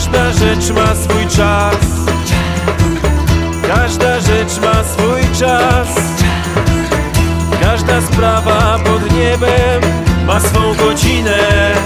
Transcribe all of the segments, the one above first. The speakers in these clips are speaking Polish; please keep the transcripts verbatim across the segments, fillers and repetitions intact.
Każda rzecz ma swój czas. Każda rzecz ma swój czas. Każda sprawa pod niebem ma swą godzinę.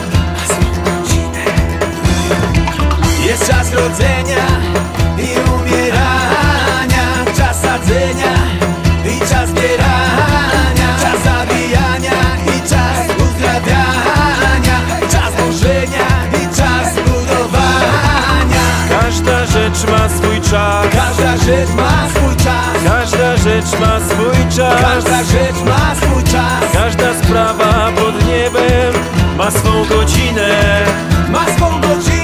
Jest czas rodzenia i umierania, czas sadzenia i czas zbierania, czas zabijania i czas uzdrawiania, czas dążenia i czas budowania. Każda rzecz ma swój czas. Każda rzecz ma swój czas. Każda rzecz ma swój czas. Każda rzecz ma swój czas. Każda sprawa pod niebem ma swą godzinę. Ma swą godzinę.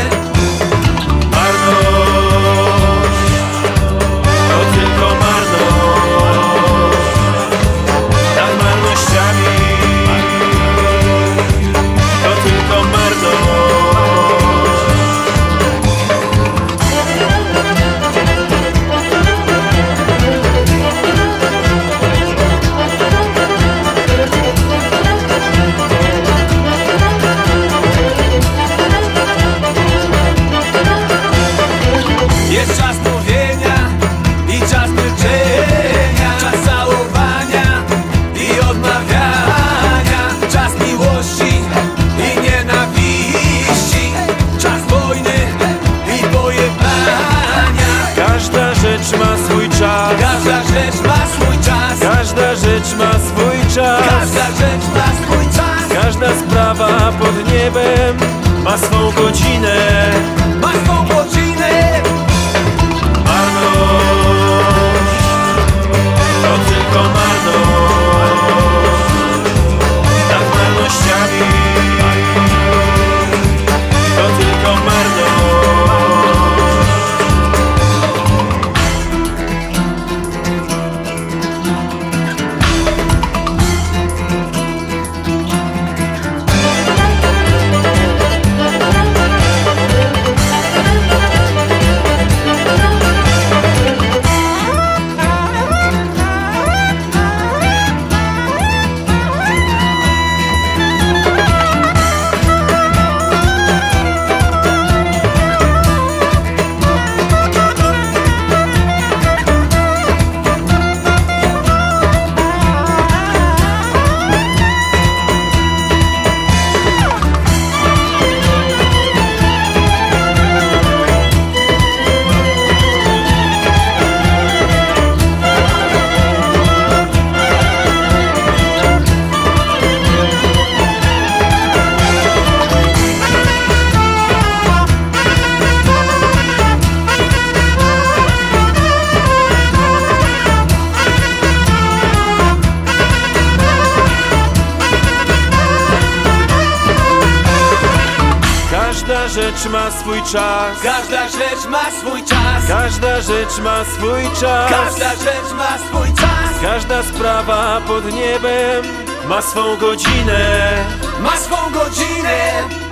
Jest czas mówienia i czas milczenia, czas całowania i odmawiania, czas miłości i nienawiści, czas wojny i pojebania. Każda rzecz ma swój czas. Każda rzecz ma swój czas. Każda rzecz ma swój czas. Każda rzecz ma swój czas. Każda sprawa pod niebem ma swą godzinę. Ma swą godzinę. Każda rzecz ma swój czas. Każda rzecz ma swój czas. Każda rzecz ma swój czas. Każda rzecz ma swój czas. Każda sprawa pod niebem ma swą godzinę. Ma swą godzinę.